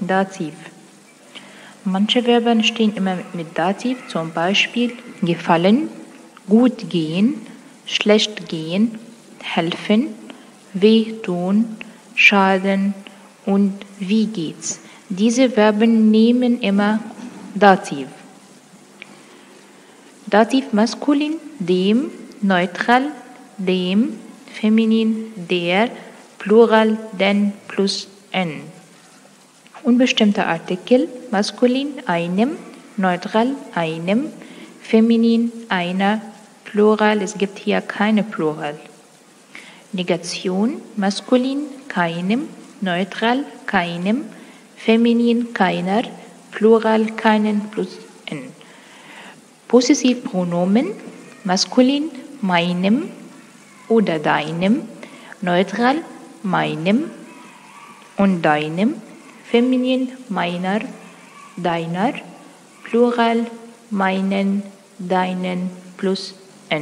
Dativ. Manche Verben stehen immer mit Dativ, zum Beispiel gefallen, gut gehen, schlecht gehen, helfen, wehtun, schaden und wie geht's. Diese Verben nehmen immer Dativ. Dativ maskulin, dem, neutral, dem, feminin, der, Plural, den plus n. Unbestimmter Artikel, maskulin, einem, neutral, einem, feminin, einer, Plural, es gibt hier keine Plural. Negation, maskulin, keinem, neutral, keinem, feminin, keiner, Plural, keinen plus n. Possessivpronomen, maskulin, meinem oder deinem, neutral, meinem und deinem, feminin, meiner, deiner, Plural, meinen, deinen plus n.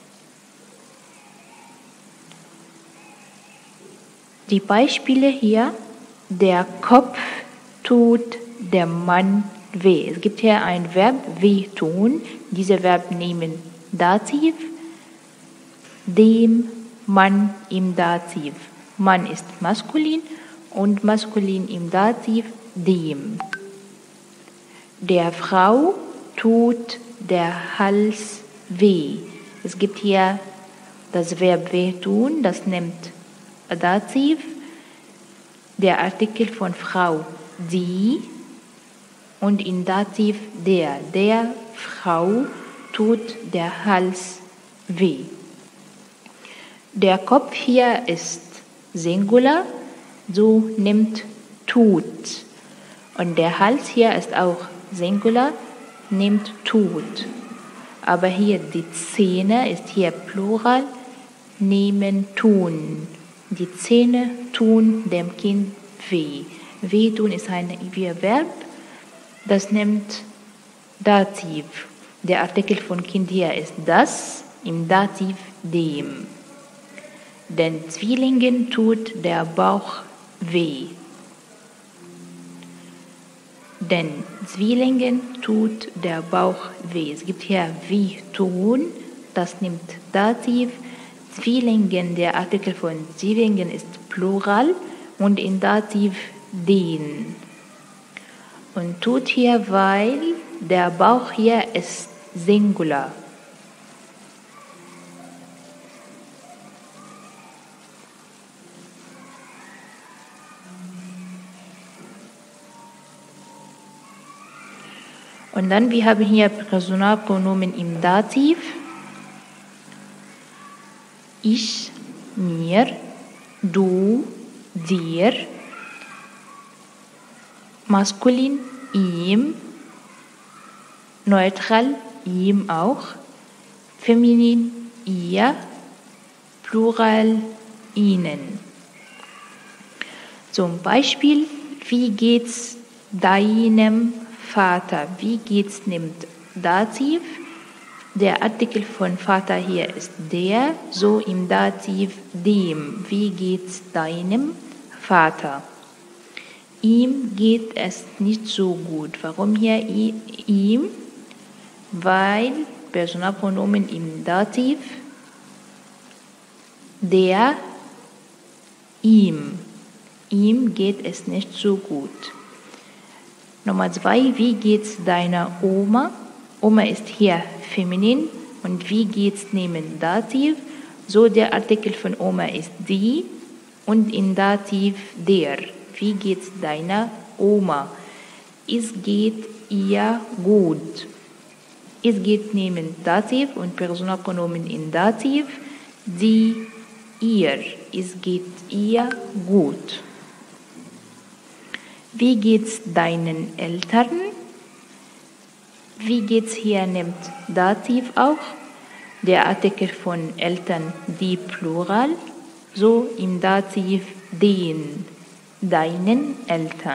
Die Beispiele hier, der Kopf tut dem Mann weh. Es gibt hier ein Verb, wehtun. Diese Verb nehmen Dativ, dem Mann im Dativ. Mann ist maskulin und maskulin im Dativ dem. Der Frau tut der Hals weh. Es gibt hier das Verb wehtun, das nimmt Dativ, der Artikel von Frau, die, und in Dativ der Frau tut der Hals weh. Der Kopf hier ist Singular, so nimmt tut. Und der Hals hier ist auch Singular, nimmt tut. Aber hier die Zähne ist hier Plural, nehmen tun. Die Zähne tun dem Kind weh. Wehtun ist ein Verb, das nimmt Dativ. Der Artikel von Kind hier ist das, im Dativ dem. Den Zwillingen tut der Bauch weh. Den Zwillingen tut der Bauch weh. Es gibt hier wie tun, das nimmt Dativ. Zwillingen, der Artikel von Zwillingen ist Plural und in Dativ den. Und tut hier, weil der Bauch hier ist Singular. Und dann, wir haben hier Personalpronomen im Dativ. Ich, mir, du, dir. Maskulin, ihm. Neutral, ihm auch. Feminin, ihr. Plural, ihnen. Zum Beispiel, wie geht's deinem Vater? Wie geht's nimmt Dativ. Der Artikel von Vater hier ist der, so im Dativ dem. Wie geht's deinem Vater? Ihm geht es nicht so gut. Warum hier ihm? Weil Personalpronomen im Dativ der, ihm. Ihm geht es nicht so gut. Nummer 2, wie geht's deiner Oma? Oma ist hier feminin und wie geht's neben Dativ? So der Artikel von Oma ist die und in Dativ der. Wie geht's deiner Oma? Es geht ihr gut. Es geht neben Dativ und Personalpronomen in Dativ. Sie, ihr. Es geht ihr gut. Wie geht's deinen Eltern? Wie geht's hier nimmt Dativ auch. Der Artikel von Eltern, die Plural. So im Dativ den, deinen Eltern.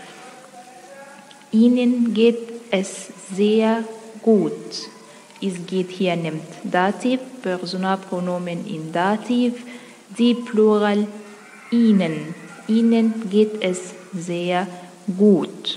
Ihnen geht es sehr gut. Es geht hier nimmt Dativ, Personalpronomen in Dativ, die Plural ihnen. Ihnen geht es sehr gut.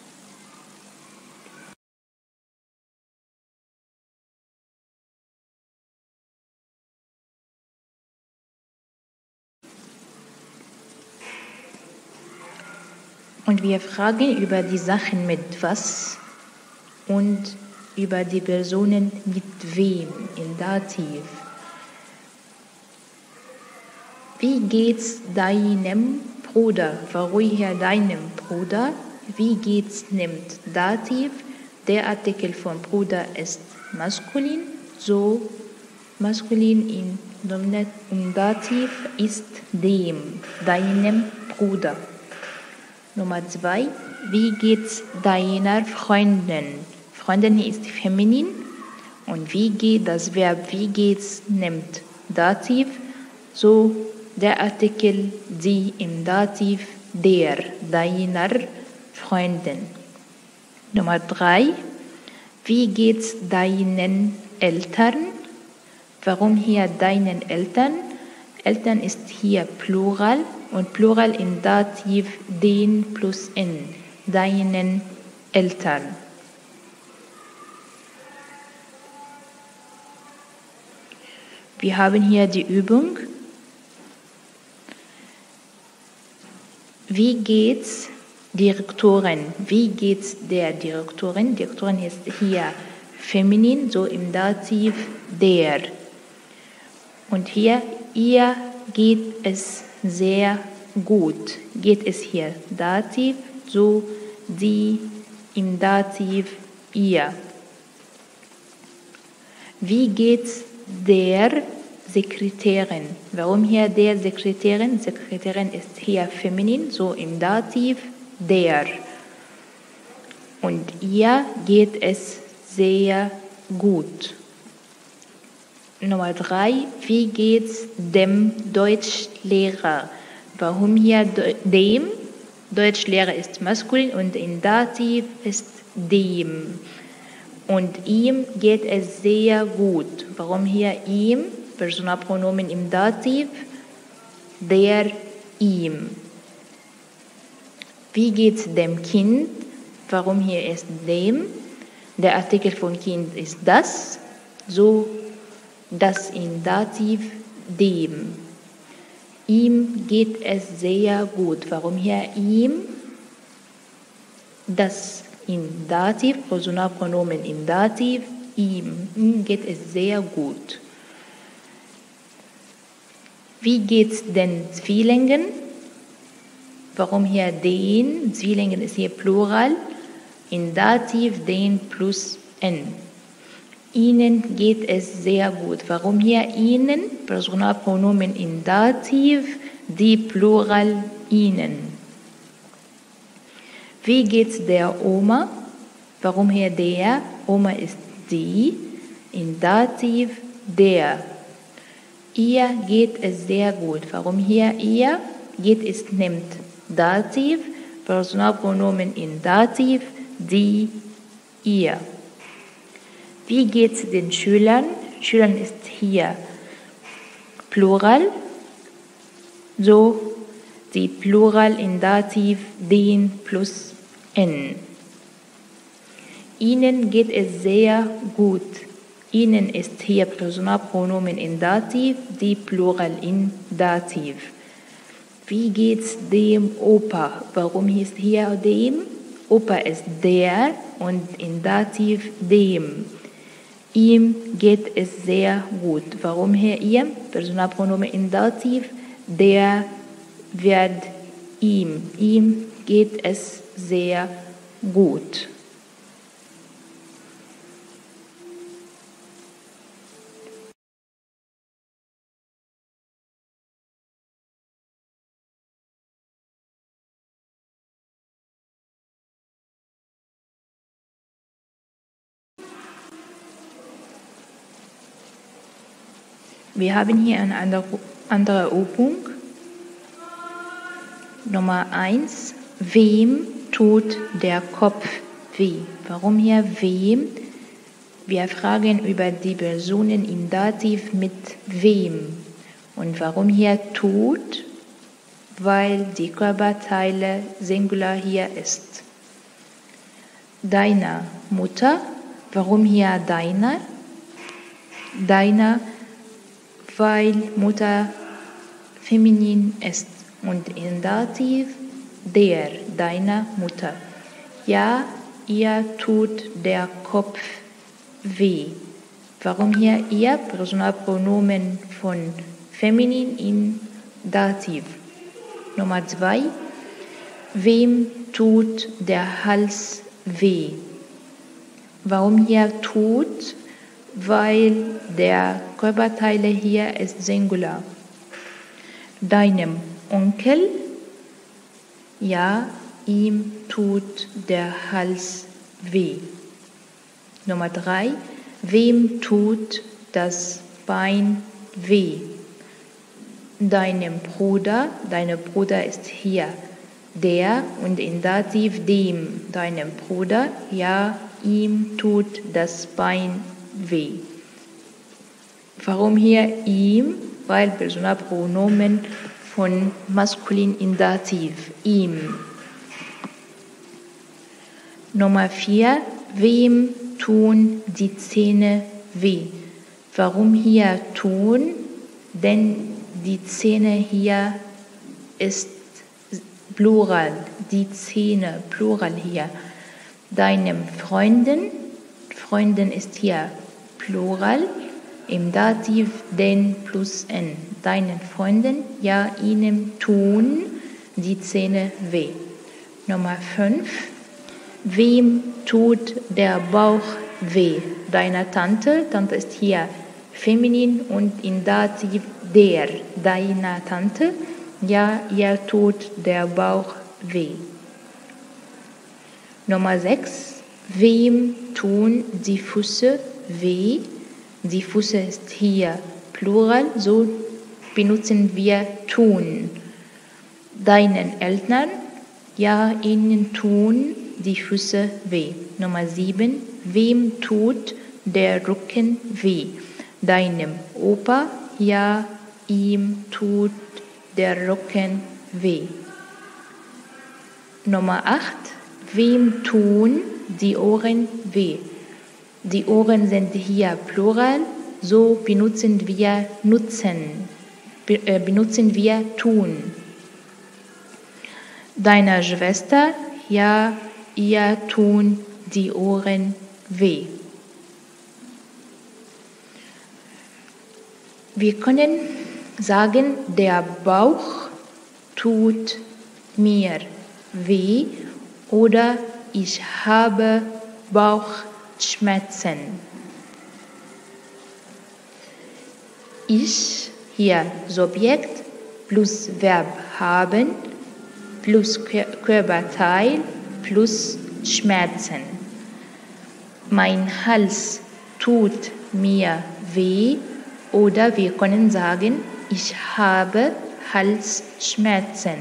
Und wir fragen über die Sachen mit was und über die Personen mit wem in Dativ. Wie geht's deinem Bruder? Warum hier deinem Bruder? Wie geht's nimmt Dativ? Der Artikel von Bruder ist maskulin, so maskulin in Dativ ist dem, deinem Bruder. Nummer 2, wie geht's deiner Freundin? Freundin ist feminin und wie geht das Verb wie geht's nimmt Dativ, so der Artikel die im Dativ der, deiner Freundin. Nummer 3, wie geht's deinen Eltern? Warum hier deinen Eltern? Eltern ist hier Plural und Plural in Dativ den plus n, deinen Eltern. Wir haben hier die Übung. Wie geht's Direktorin? Wie geht's der Direktorin? Direktorin ist hier feminin, so im Dativ der. Und hier, ihr geht es sehr gut. Geht es hier Dativ, so die im Dativ ihr. Wie geht's der Sekretärin? Warum hier der Sekretärin? Sekretärin ist hier feminin, so im Dativ der. Und ihr geht es sehr gut. Nummer 3, wie geht's dem Deutschlehrer? Warum hier dem? Deutschlehrer ist maskulin und in Dativ ist dem. Und ihm geht es sehr gut. Warum hier ihm? Personalpronomen im Dativ, der, ihm. Wie geht's dem Kind? Warum hier ist dem? Der Artikel von Kind ist das, so das in Dativ dem. Ihm geht es sehr gut. Warum hier ihm? Das in Dativ, Personalpronomen in Dativ, ihm. Ihm geht es sehr gut. Wie geht's den Zwillingen? Warum hier den? Zwillingen ist hier Plural. In Dativ den plus n. Ihnen geht es sehr gut. Warum hier Ihnen? Personalpronomen in Dativ, die Plural Ihnen. Wie geht's der Oma? Warum hier der? Oma ist die, in Dativ der. Ihr geht es sehr gut. Warum hier ihr? Geht es nimmt Dativ, Personalpronomen in Dativ, die, ihr. Wie geht es den Schülern? Schülern ist hier Plural, so die Plural in Dativ, den plus n. Ihnen geht es sehr gut. Ihnen ist hier Personalpronomen in Dativ, die Plural in Dativ. Wie geht's dem Opa? Warum ist hier dem? Opa ist der und in Dativ dem. Ihm geht es sehr gut. Warum hier ihm? Personalpronomen in Dativ, der wird ihm. Ihm geht es sehr gut. Wir haben hier eine andere Übung. Nummer 1. Wem tut der Kopf weh? Warum hier wem? Wir fragen über die Personen im Dativ mit wem. Und warum hier tut? weil die Körperteile Singular hier ist. Deiner Mutter, warum hier deiner? Deiner, weil Mutter feminin ist und in Dativ der, deiner Mutter. Ja, ihr tut der Kopf weh. Warum hier ihr? Personalpronomen von feminin in Dativ. Nummer 2. Wem tut der Hals weh? Warum hier tut? Weil der Körperteile hier ist Singular. Deinem Onkel, ja, ihm tut der Hals weh. Nummer 3. Wem tut das Bein weh? Deinem Bruder ist hier der und in Dativ dem, deinem Bruder, ja, ihm tut das Bein weh. Warum hier ihm? Weil Personalpronomen von maskulin in Dativ, ihm. Nummer 4. Wem tun die Zähne weh? Warum hier tun? Denn die Zähne hier ist Plural, die Zähne, Plural hier. Deinem Freunden ist hier Plural, im Dativ den plus n. Deinen Freunden, ja, ihnen tun die Zähne weh. Nummer 5. Wem tut der Bauch weh? Deiner Tante ist hier feminin und in Dativ der, deiner Tante, ja, ihr tut der Bauch weh. Nummer 6. Wem tun die Füße weh? Die Füße ist hier Plural, so benutzen wir tun. Deinen Eltern, ja, ihnen tun die Füße weh. Nummer 7. Wem tut der Rücken weh? Deinem Opa, ja, ihm tut der Rücken weh. Nummer 8. Wem tun die Ohren weh? Die Ohren sind hier Plural, so benutzen wir tun. Deiner Schwester, ja, ihr tun die Ohren weh. Wir können sagen, der Bauch tut mir weh oder ich habe Bauchschmerzen. Ich, hier Subjekt, plus Verb haben, plus Körperteil, plus Schmerzen. Mein Hals tut mir weh oder wir können sagen, ich habe Halsschmerzen.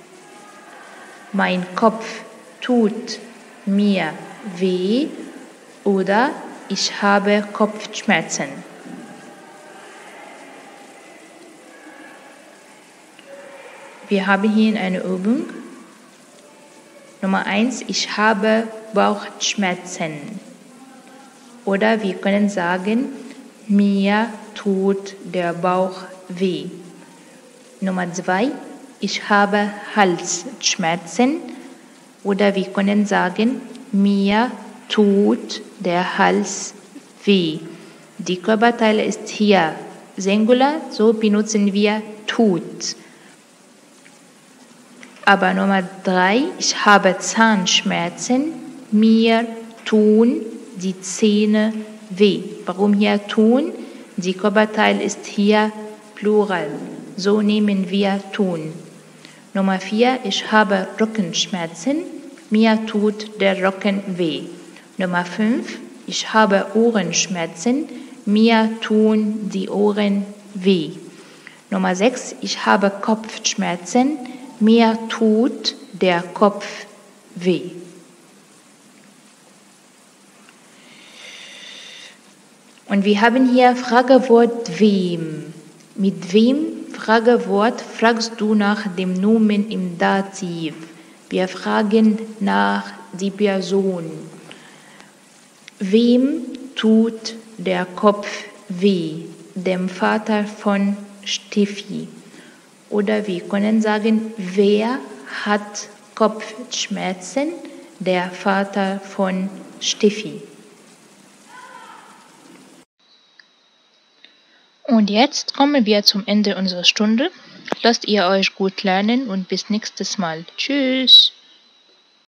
Mein Kopf tut mir weh oder ich habe Kopfschmerzen. Wir haben hier eine Übung. Nummer 1, ich habe Bauchschmerzen. Oder wir können sagen, mir tut der Bauch weh. Nummer 2, ich habe Halsschmerzen. Oder wir können sagen, mir tut der Hals weh. Die Körperteile ist hier Singular, so benutzen wir tut. Aber Nummer 3, ich habe Zahnschmerzen, mir tun die Zähne weh. Warum hier tun? Die Körperteil ist hier Plural, so nehmen wir tun. Nummer 4, ich habe Rückenschmerzen, mir tut der Rücken weh. Nummer 5, ich habe Ohrenschmerzen, mir tun die Ohren weh. Nummer 6, ich habe Kopfschmerzen, mir tut der Kopf weh. Und wir haben hier Fragewort wem. Mit wem Fragewort fragst du nach dem Nomen im Dativ. Wir fragen nach die Person. Wem tut der Kopf weh? Dem Vater von Steffi. Oder wir können sagen, wer hat Kopfschmerzen? Der Vater von Steffi. Und jetzt kommen wir zum Ende unserer Stunde. Lasst ihr euch gut lernen und bis nächstes Mal. Tschüss.